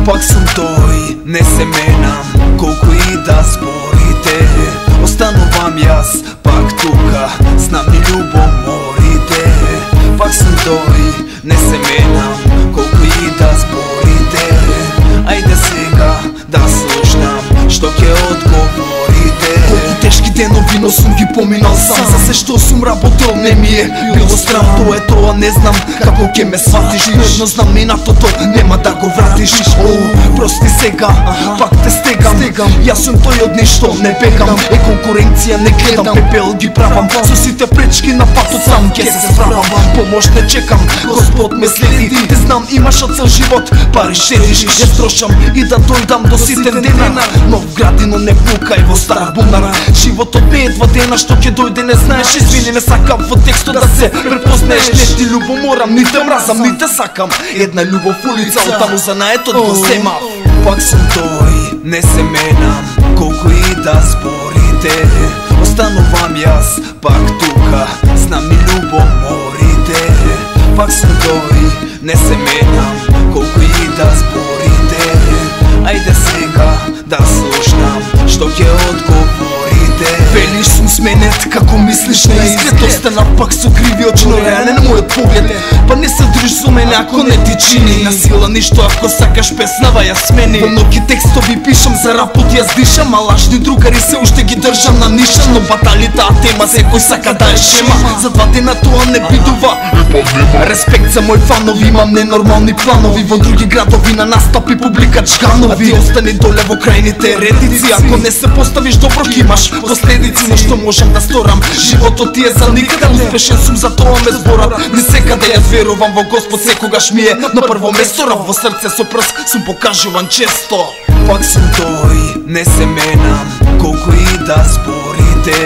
Пак съм той, не се менам, колко и да спорите. Останувам и аз пак тука, знам и любоморите. Пак съм той, не се менам, колко и да спорите. Айде сега да слушам, што ќе одговорите. Колку тешки денови, но сум ги поминал сам. За се што сум работел не ми е било страм. То е тоа, не знам како ќе ме сватиш. Но едно знам, минатото нема да го вратиш. Прости сега, пак те стегам. Јас сум тој од ништо не бегам. Е конкуренција не гледам, пепел ги правам. Со сите пречки на патот сам ќе се справам. Помош не чекам, Господ ме следи. Те знам имаш од цел живот, пари шедиш. Ја трошам и да дојдам до ситен денар. Нов градино не пукај во стар бунар. Животот не е 2 дена, што ќе дојде не знаеш. Извини, не сакам во текстот да се препознаеш. Не ти любоморам, ни те мразам, ни те сакам. Една љубов улица, оттаму за наетот го земав. Пак сум тој, не се менам, колку и да спорите. Останувам јас пак тука, знам и любоморите. Пак сум тој, не се менам, колку и да спорите. Ајде сега да слушнам, што ќе одговорите. Велиш сум сменет, како мислиш на изглед. Останав пак со криви очи, но реален мојот поглед. Па не се држиш со мене ако не ти чини на сила ништо, ако сакаш песнава ја смени. Во многи текстови пишам, за рапот јас дишам, а лажни другари се уште ги држам на ниша. Но батали таа тема, секој сака да е шема. За 2 дена тоа не бидува. Респект за мој фанови, имам ненормални планови. Во други градови на настапи публика чканови. А ти остани доле во крајните редици. Ако не се поставиш добро, ќе имаш последици. Но што можам да сторам, животот ти е за никаде. Успешен сум, за тоа ме зборат ни секаде. Јас верувам во Господ, секогаш ми е на прво место. Рав во срце со прст сум покажуван често. Пак сум тој, не се менам, колку и да спорите.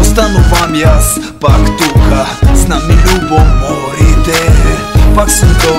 Останувам јас пак тука, знам и любоморите. Пак сум тој,